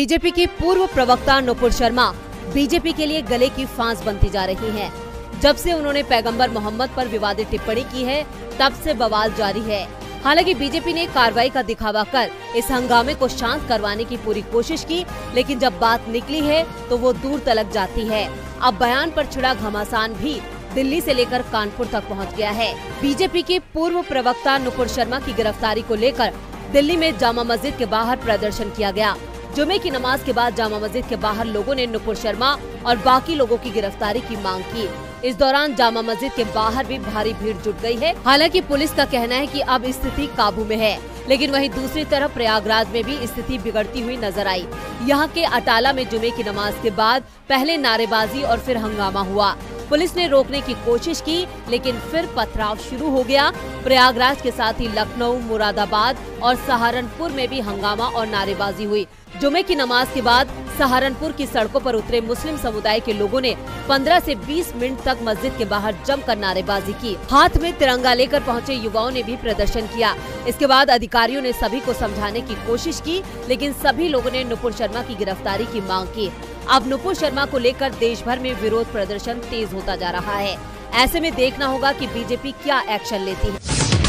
BJP की पूर्व प्रवक्ता नुपुर शर्मा बीजेपी के लिए गले की फांस बनती जा रही हैं। जब से उन्होंने पैगंबर मोहम्मद पर विवादित टिप्पणी की है, तब से बवाल जारी है। हालांकि बीजेपी ने कार्रवाई का दिखावा कर इस हंगामे को शांत करवाने की पूरी कोशिश की, लेकिन जब बात निकली है तो वो दूर तलक जाती है। अब बयान पर छिड़ा घमासान भी दिल्ली से लेकर कानपुर तक पहुंच गया है। बीजेपी के पूर्व प्रवक्ता नुपुर शर्मा की गिरफ्तारी को लेकर दिल्ली में जामा मस्जिद के बाहर प्रदर्शन किया गया। जुमे की नमाज के बाद जामा मस्जिद के बाहर लोगों ने नुपुर शर्मा और बाकी लोगों की गिरफ्तारी की मांग की। इस दौरान जामा मस्जिद के बाहर भी भारी भीड़ जुट गई है। हालांकि पुलिस का कहना है कि अब स्थिति काबू में है, लेकिन वहीं दूसरी तरफ प्रयागराज में भी स्थिति बिगड़ती हुई नजर आई। यहाँ के अटाला में जुमे की नमाज के बाद पहले नारेबाजी और फिर हंगामा हुआ। पुलिस ने रोकने की कोशिश की, लेकिन फिर पथराव शुरू हो गया। प्रयागराज के साथ ही लखनऊ, मुरादाबाद और सहारनपुर में भी हंगामा और नारेबाजी हुई। जुमे की नमाज के बाद सहारनपुर की सड़कों पर उतरे मुस्लिम समुदाय के लोगों ने 15 से 20 मिनट तक मस्जिद के बाहर जमकर नारेबाजी की। हाथ में तिरंगा लेकर पहुंचे युवाओं ने भी प्रदर्शन किया। इसके बाद अधिकारियों ने सभी को समझाने की कोशिश की, लेकिन सभी लोगों ने नुपुर शर्मा की गिरफ्तारी की मांग की। अब नुपुर शर्मा को लेकर देश भर में विरोध प्रदर्शन तेज होता जा रहा है। ऐसे में देखना होगा कि बीजेपी क्या एक्शन लेती है।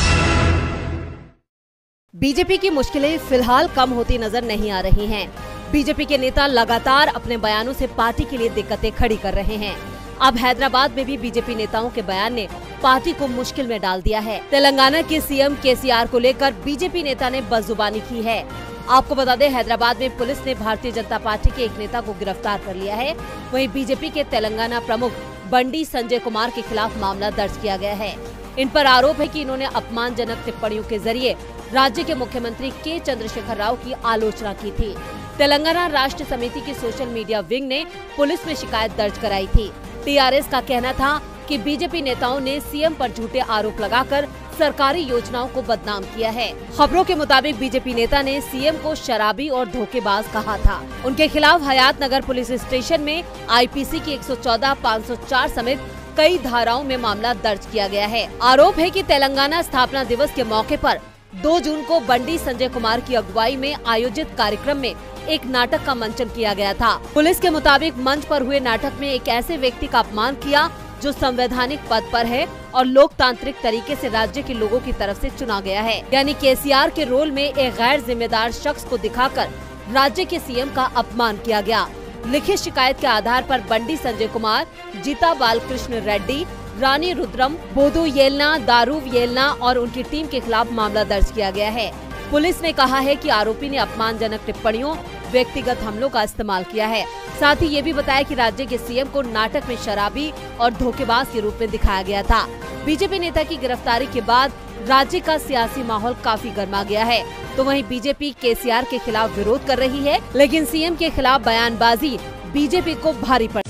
बीजेपी की मुश्किलें फिलहाल कम होती नजर नहीं आ रही हैं। बीजेपी के नेता लगातार अपने बयानों से पार्टी के लिए दिक्कतें खड़ी कर रहे हैं। अब हैदराबाद में भी बीजेपी नेताओं के बयान ने पार्टी को मुश्किल में डाल दिया है। तेलंगाना के सीएम केसीआर को लेकर बीजेपी नेता ने बदजुबानी की है। आपको बता दें, हैदराबाद में पुलिस ने भारतीय जनता पार्टी के एक नेता को गिरफ्तार कर लिया है। वहीं बीजेपी के तेलंगाना प्रमुख बंडी संजय कुमार के खिलाफ मामला दर्ज किया गया है। इन पर आरोप है कि इन्होंने अपमानजनक टिप्पणियों के जरिए राज्य के मुख्यमंत्री के चंद्रशेखर राव की आलोचना की थी। तेलंगाना राष्ट्र समिति की सोशल मीडिया विंग ने पुलिस में शिकायत दर्ज कराई थी। टीआरएस का कहना था कि बीजेपी नेताओं ने सीएम पर झूठे आरोप लगाकर सरकारी योजनाओं को बदनाम किया है। खबरों के मुताबिक बीजेपी नेता ने सीएम को शराबी और धोखेबाज कहा था। उनके खिलाफ हयात नगर पुलिस स्टेशन में आईपीसी की 114, 504 समेत कई धाराओं में मामला दर्ज किया गया है। आरोप है कि तेलंगाना स्थापना दिवस के मौके पर 2 जून को बंडी संजय कुमार की अगुवाई में आयोजित कार्यक्रम में एक नाटक का मंचन किया गया था। पुलिस के मुताबिक मंच पर हुए नाटक में एक ऐसे व्यक्ति का अपमान किया जो संवैधानिक पद पर है और लोकतांत्रिक तरीके से राज्य के लोगों की तरफ से चुना गया है। यानी केसीआर के रोल में एक गैर जिम्मेदार शख्स को दिखाकर राज्य के सीएम का अपमान किया गया। लिखित शिकायत के आधार पर बंडी संजय कुमार, जीता बालकृष्ण रेड्डी, रानी रुद्रम, बोधू येलना, दारू येलना और उनकी टीम के खिलाफ मामला दर्ज किया गया है। पुलिस ने कहा है कि आरोपी ने अपमानजनक टिप्पणियों, व्यक्तिगत हमलों का इस्तेमाल किया है। साथ ही ये भी बताया कि राज्य के सीएम को नाटक में शराबी और धोखेबाज के रूप में दिखाया गया था। बीजेपी नेता की गिरफ्तारी के बाद राज्य का सियासी माहौल काफी गर्मा गया है। तो वहीं बीजेपी केसीआर के खिलाफ विरोध कर रही है, लेकिन सीएम के खिलाफ बयानबाजी बीजेपी को भारी पड़ी।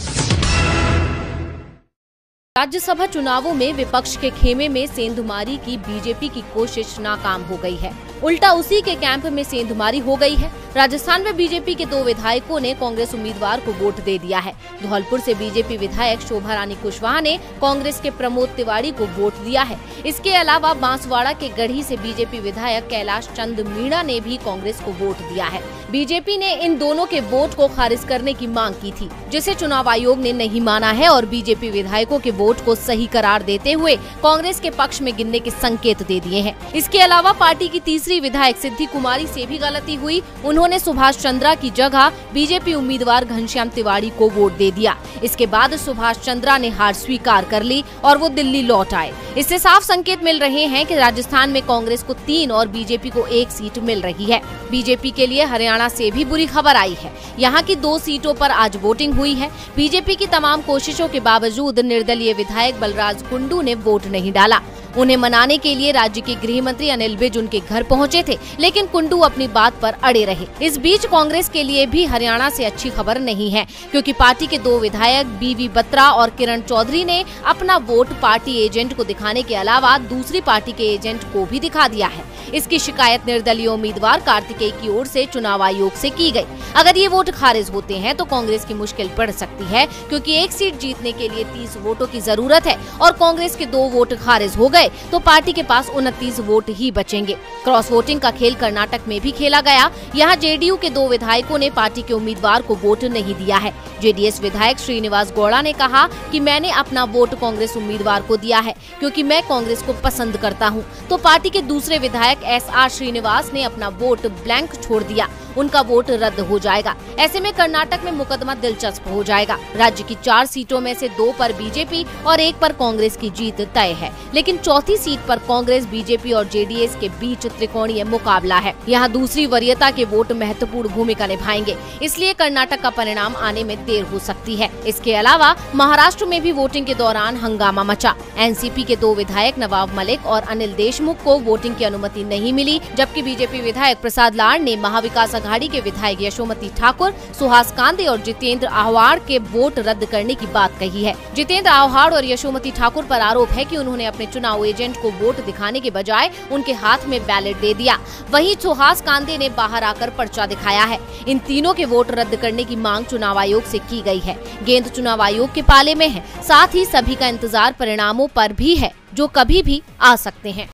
राज्यसभा चुनावों में विपक्ष के खेमे में सेंधमारी की बीजेपी की कोशिश नाकाम हो गई है। उल्टा उसी के कैंप में सेंधमारी हो गई है। राजस्थान में बीजेपी के 2 विधायकों ने कांग्रेस उम्मीदवार को वोट दे दिया है। धौलपुर से बीजेपी विधायक शोभा रानी कुशवाहा ने कांग्रेस के प्रमोद तिवारी को वोट दिया है। इसके अलावा बांसवाड़ा के गढ़ी से बीजेपी विधायक कैलाश चंद मीणा ने भी कांग्रेस को वोट दिया है। बीजेपी ने इन दोनों के वोट को खारिज करने की मांग की थी, जिसे चुनाव आयोग ने नहीं माना है और बीजेपी विधायकों के वोट को सही करार देते हुए कांग्रेस के पक्ष में गिनने के संकेत दे दिए हैं। इसके अलावा पार्टी की तीसरी विधायक सिद्धि कुमारी से भी गलती हुई। उन्होंने सुभाष चंद्रा की जगह बीजेपी उम्मीदवार घनश्याम तिवारी को वोट दे दिया। इसके बाद सुभाष चंद्रा ने हार स्वीकार कर ली और वो दिल्ली लौट आए। इससे साफ संकेत मिल रहे हैं कि राजस्थान में कांग्रेस को 3 और बीजेपी को 1 सीट मिल रही है। बीजेपी के लिए हरियाणा से भी बुरी खबर आई है। यहाँ की 2 सीटों पर आज वोटिंग हुई है। बीजेपी की तमाम कोशिशों के बावजूद निर्दलीय विधायक बलराज कुंडू ने वोट नहीं डाला। उन्हें मनाने के लिए राज्य के गृह मंत्री अनिल विज उनके घर पहुंचे थे, लेकिन कुंडू अपनी बात पर अड़े रहे। इस बीच कांग्रेस के लिए भी हरियाणा से अच्छी खबर नहीं है, क्योंकि पार्टी के 2 विधायक बीवी बत्रा और किरण चौधरी ने अपना वोट पार्टी एजेंट को दिखाने के अलावा दूसरी पार्टी के एजेंट को भी दिखा दिया है। इसकी शिकायत निर्दलीय उम्मीदवार कार्तिकेय की ओर से चुनाव आयोग से की गई। अगर ये वोट खारिज होते हैं तो कांग्रेस की मुश्किल बढ़ सकती है, क्योंकि 1 सीट जीतने के लिए 30 वोटों की जरूरत है और कांग्रेस के 2 वोट खारिज हो गए गए तो पार्टी के पास 29 वोट ही बचेंगे। क्रॉस वोटिंग का खेल कर्नाटक में भी खेला गया। यहाँ जेडीयू के 2 विधायकों ने पार्टी के उम्मीदवार को वोट नहीं दिया है। जेडीएस विधायक श्रीनिवास गौड़ा ने कहा कि मैंने अपना वोट कांग्रेस उम्मीदवार को दिया है क्योंकि मैं कांग्रेस को पसंद करता हूं। तो पार्टी के दूसरे विधायक एसआर श्रीनिवास ने अपना वोट ब्लैंक छोड़ दिया, उनका वोट रद्द हो जाएगा। ऐसे में कर्नाटक में मुकदमा दिलचस्प हो जाएगा। राज्य की 4 सीटों में से 2 पर बीजेपी और 1 पर कांग्रेस की जीत तय है, लेकिन चौथी सीट पर कांग्रेस, बीजेपी और जेडीएस के बीच त्रिकोणीय मुकाबला है। यहाँ दूसरी वरीयता के वोट महत्वपूर्ण भूमिका निभाएंगे, इसलिए कर्नाटक का परिणाम आने में देर हो सकती है। इसके अलावा महाराष्ट्र में भी वोटिंग के दौरान हंगामा मचा। एनसीपी के 2 विधायक नवाब मलिक और अनिल देशमुख को वोटिंग की अनुमति नहीं मिली, जबकि बीजेपी विधायक प्रसाद लाड ने महाविकास अघाड़ी के विधायक यशोमती ठाकुर, सुहास कांदे और जितेंद्र आव्हाड के वोट रद्द करने की बात कही है। जितेंद्र आव्हाड और यशोमती ठाकुर पर आरोप है कि उन्होंने अपने चुनाव एजेंट को वोट दिखाने के बजाय उनके हाथ में बैलेट दे दिया। वहीं सुहास कांदे ने बाहर आकर पर्चा दिखाया है। इन तीनों के वोट रद्द करने की मांग चुनाव आयोग से की गई है। गेंद चुनाव आयोग के पाले में है। साथ ही सभी का इंतजार परिणामों पर भी है, जो कभी भी आ सकते हैं।